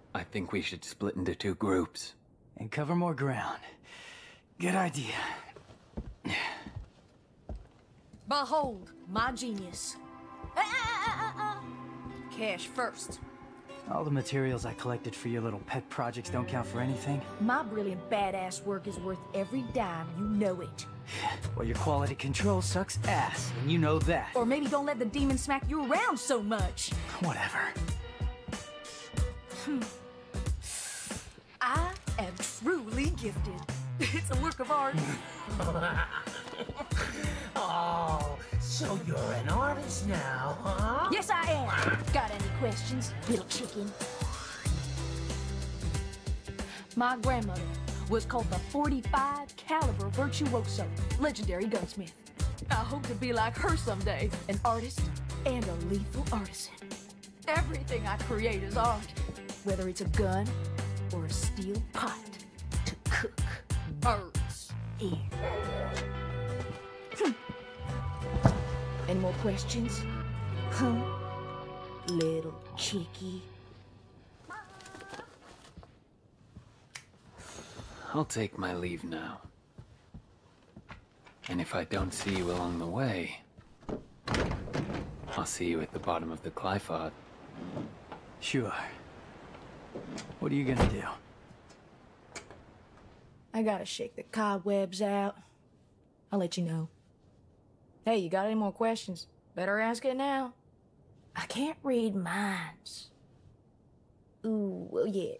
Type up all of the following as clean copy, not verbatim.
I think we should split into two groups. And cover more ground. Good idea. Behold, my genius. Cash first. All the materials I collected for your little pet projects don't count for anything? My brilliant badass work is worth every dime, you know it. Well, your quality control sucks ass, and you know that. Or maybe don't let the demon smack you around so much. Whatever. I am truly gifted. It's a work of art. Oh, so you're an artist now, huh? Yes, I am. Got any questions, little chicken? My grandmother was called the 45 caliber virtuoso, legendary gunsmith. I hope to be like her someday, an artist and a lethal artisan. Everything I create is art, whether it's a gun or a steel pot to cook birds in. Any more questions? Huh? Little chickie. I'll take my leave now. And if I don't see you along the way, I'll see you at the bottom of the Glyphod. Sure. What are you gonna do? I gotta shake the cobwebs out. I'll let you know. Hey, you got any more questions? Better ask it now. I can't read minds. Ooh, well, yeah.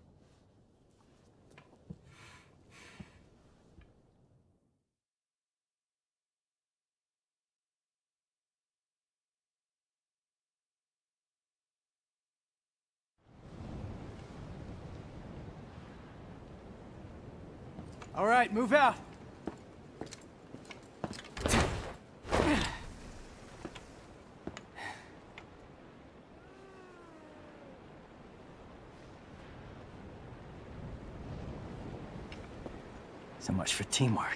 All right, move out. So much for teamwork.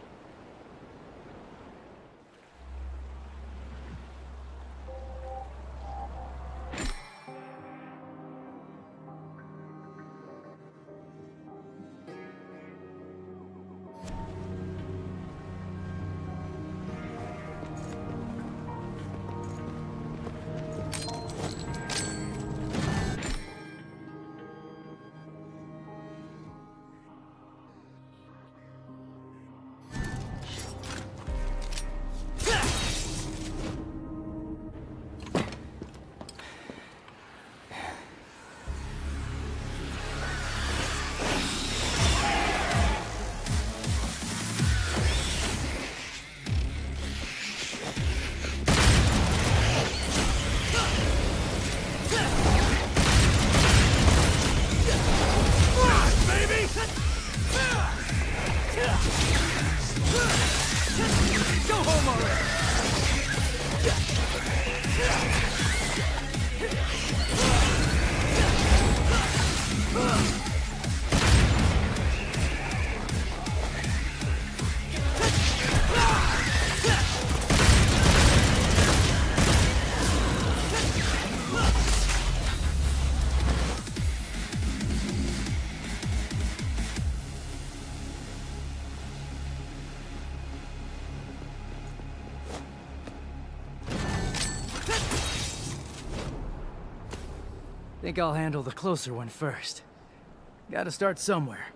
Think I'll handle the closer one first. Gotta start somewhere.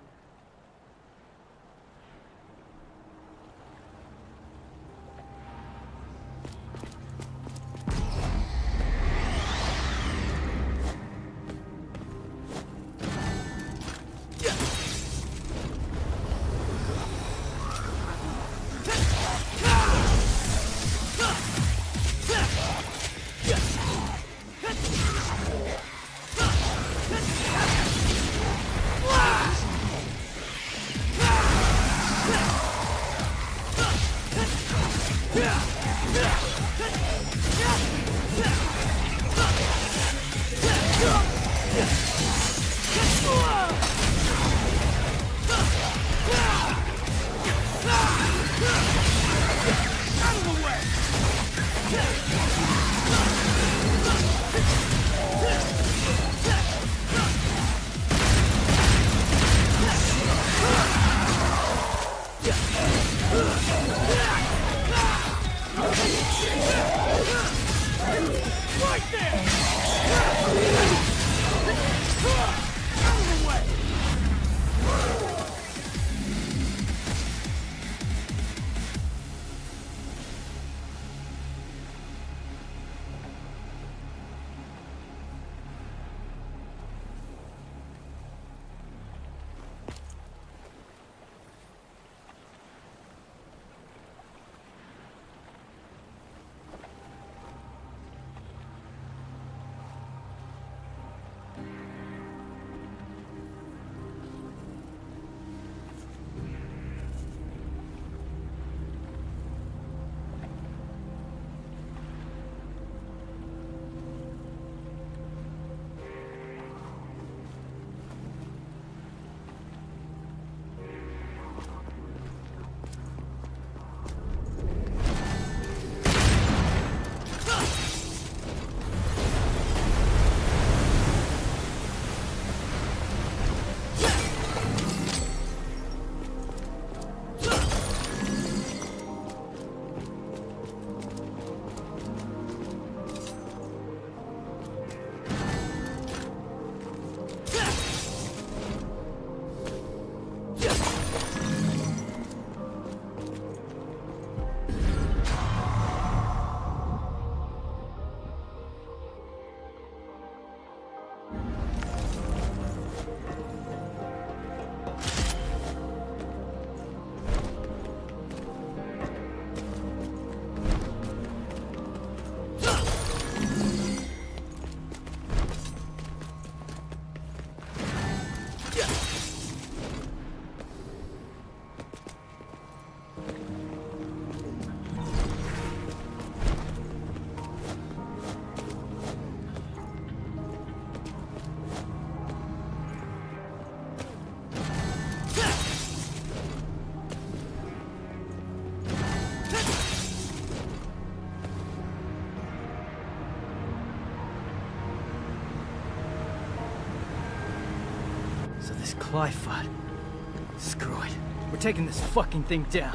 Thanks, Clifod. Screw it. We're taking this fucking thing down.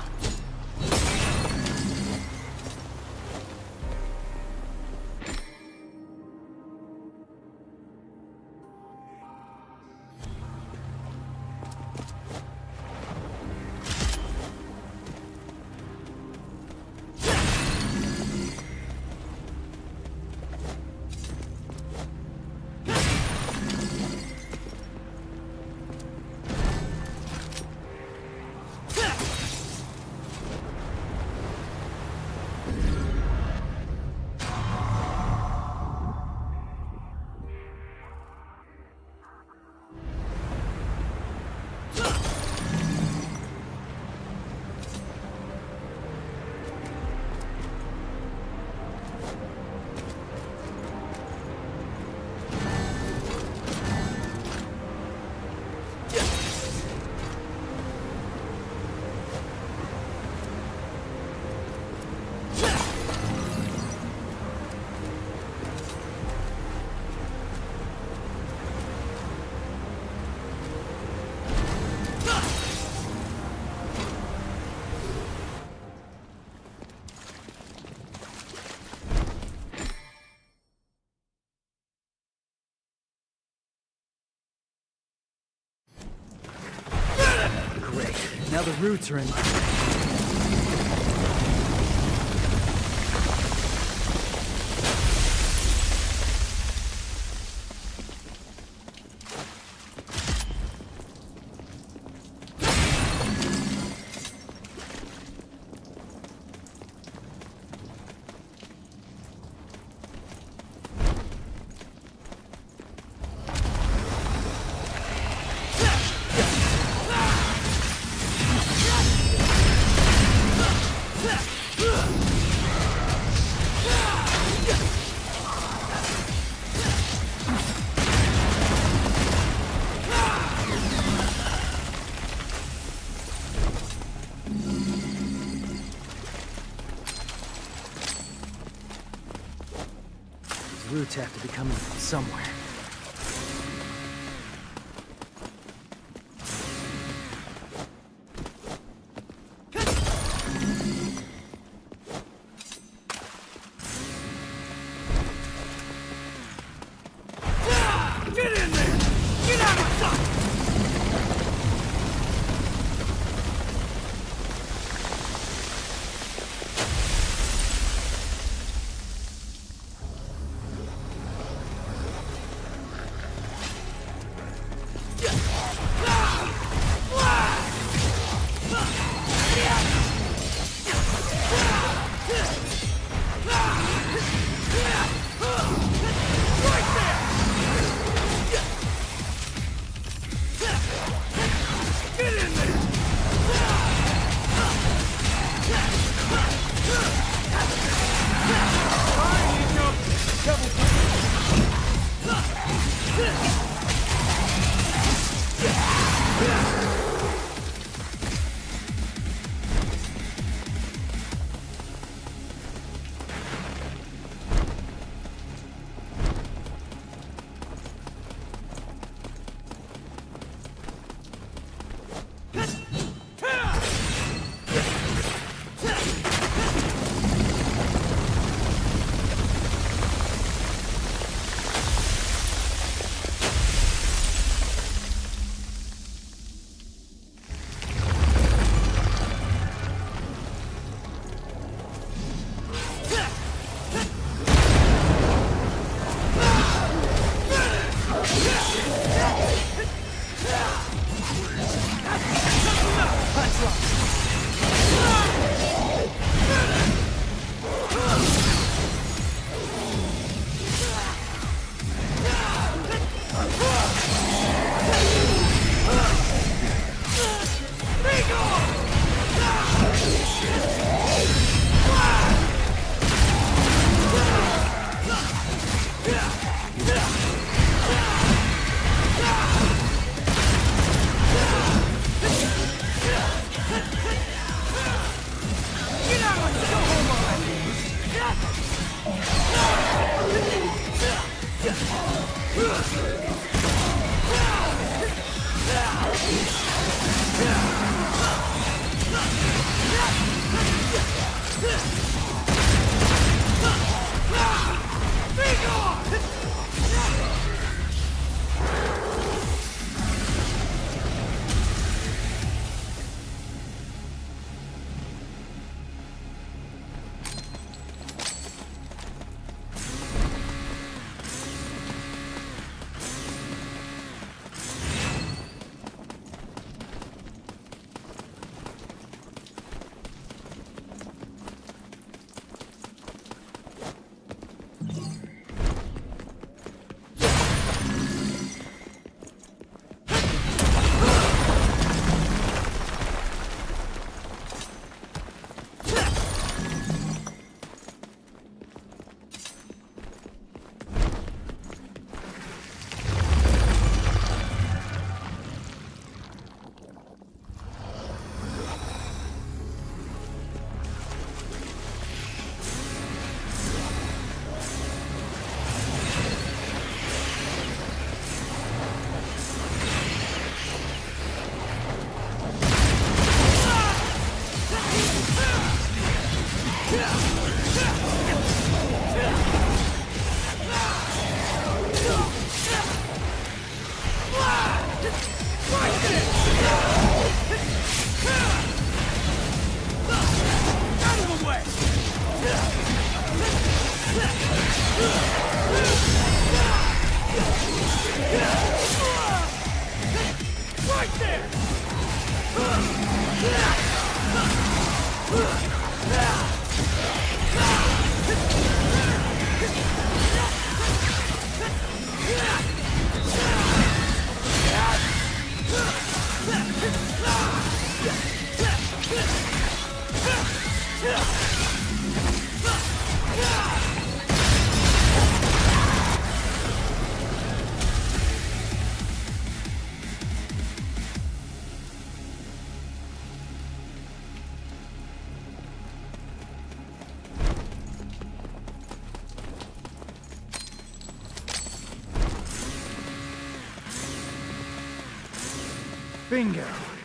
Now the roots are in my way. Roots have to be coming from somewhere. Get in there! Get out of sight! Bingo.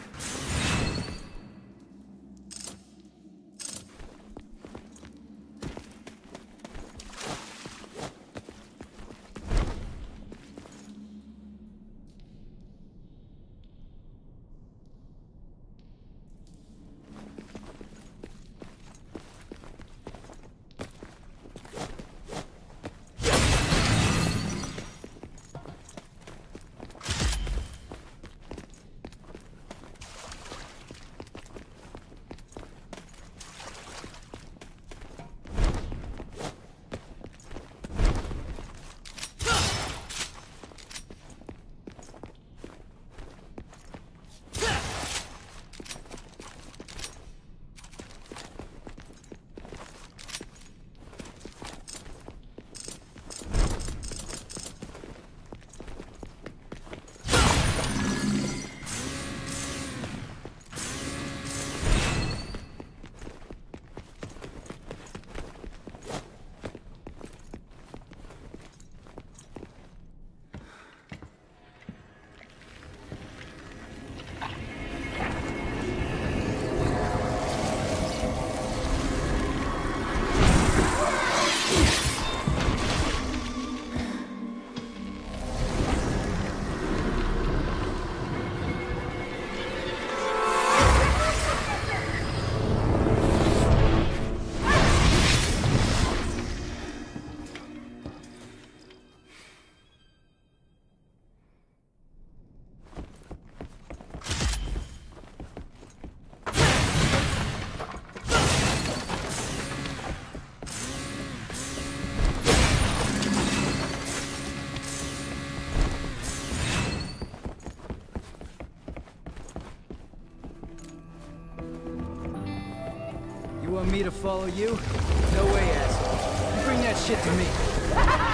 You want me to follow you? No way, asshole. You bring that shit to me.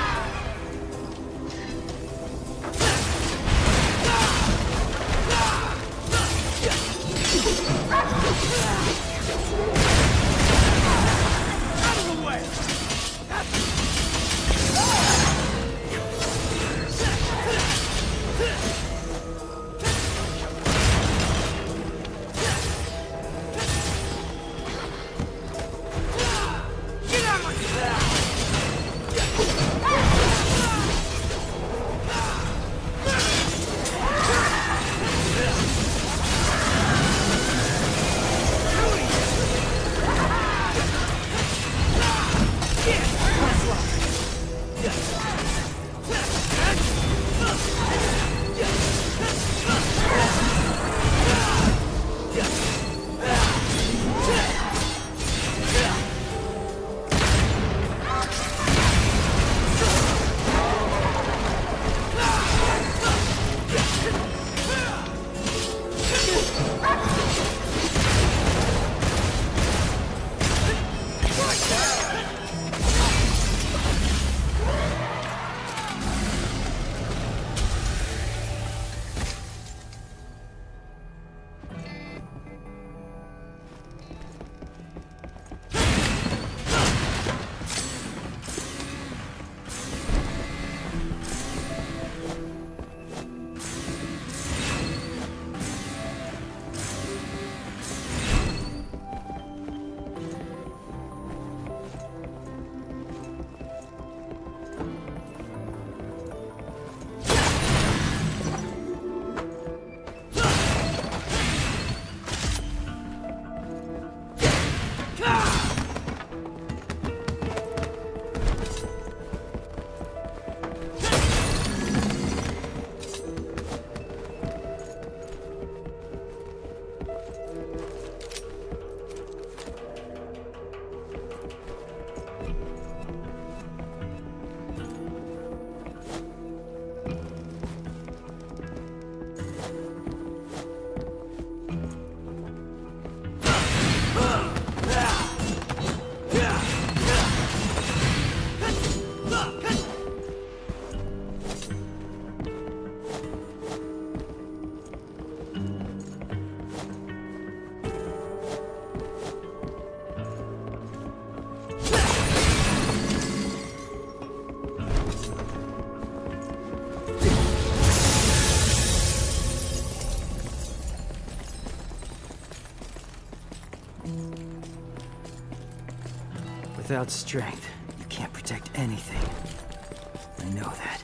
Without strength, you can't protect anything. I know that.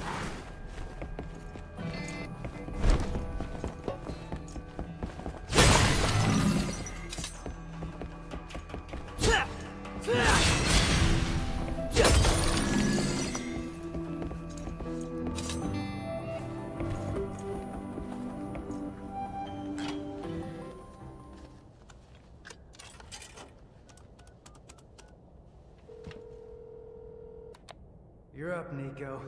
You're up, Nico.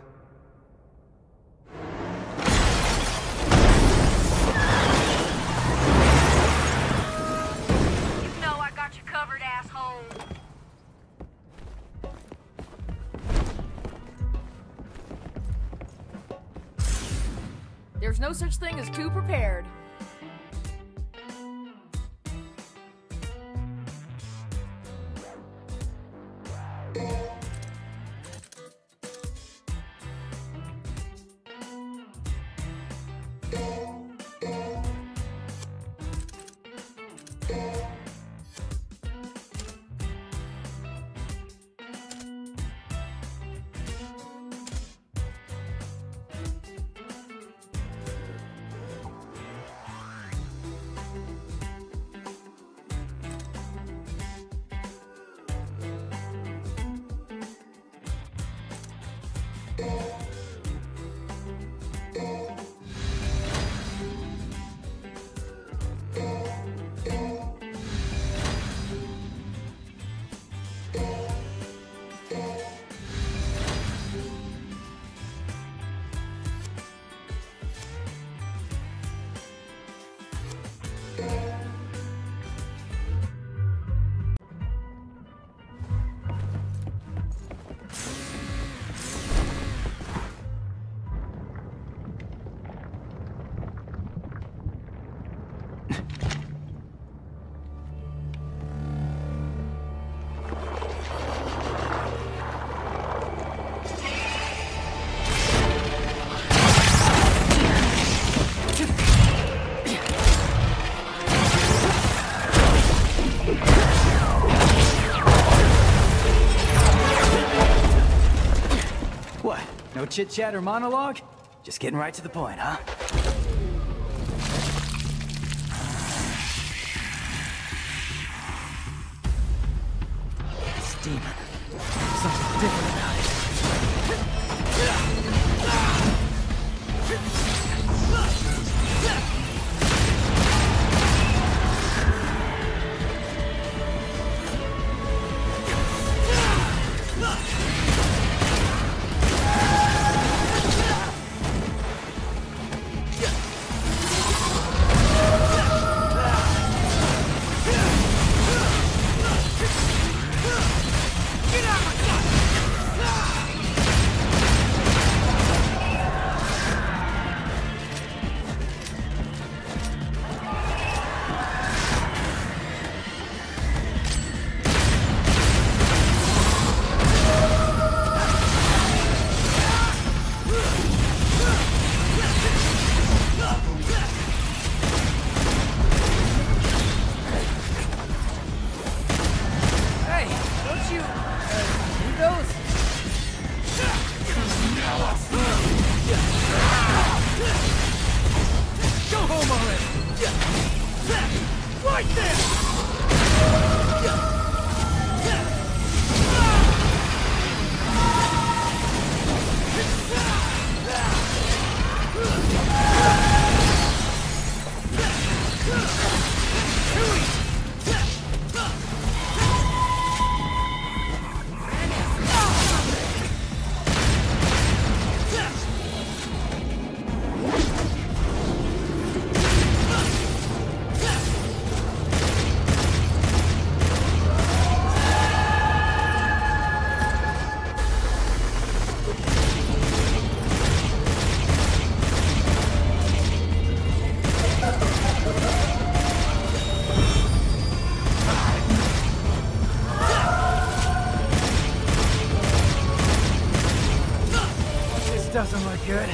You know I got you covered, asshole. There's no such thing as too prepared. No chit-chat or monologue? Just getting right to the point, huh? This demon. Something different about it. Doesn't look good.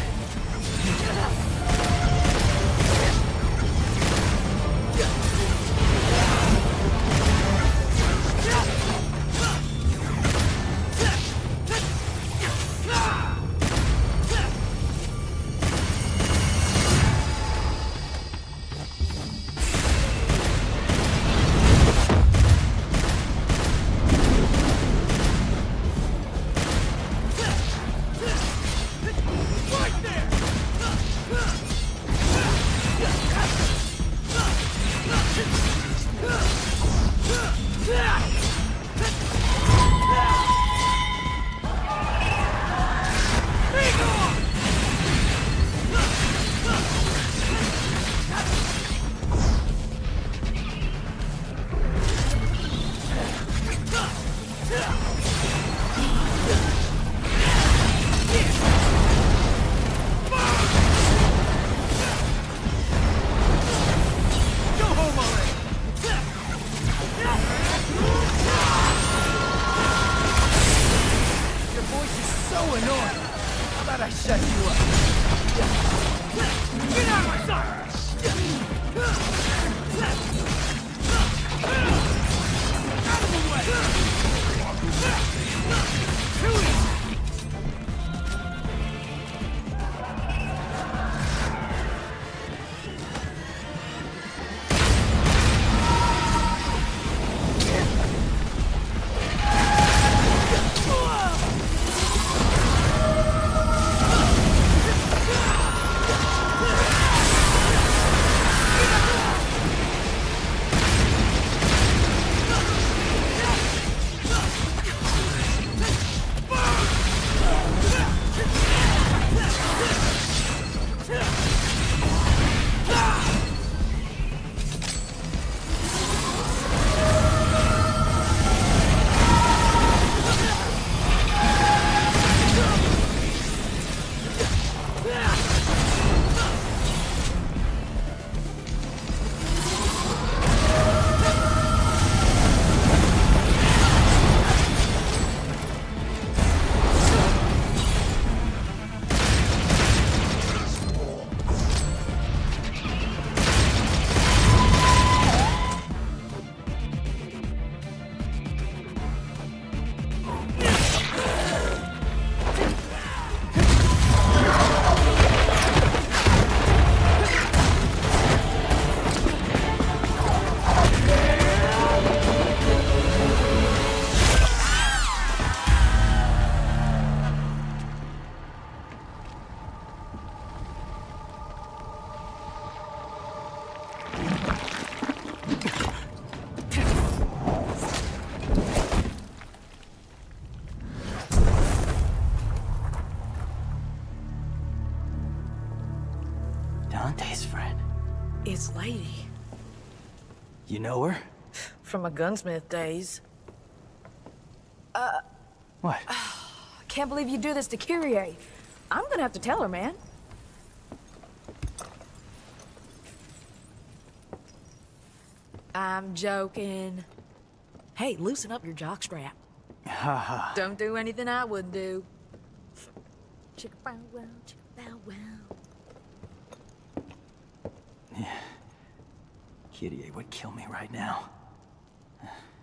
Dante's friend. It's Lady. You know her? From my gunsmith days. What? I can't believe you do this to Kyrie. I'm gonna have to tell her, man. I'm joking. Hey, loosen up your jockstrap. Haha. Don't do anything I wouldn't do. Chicka bow wow, chicka bow wow. Kyrie would kill me right now.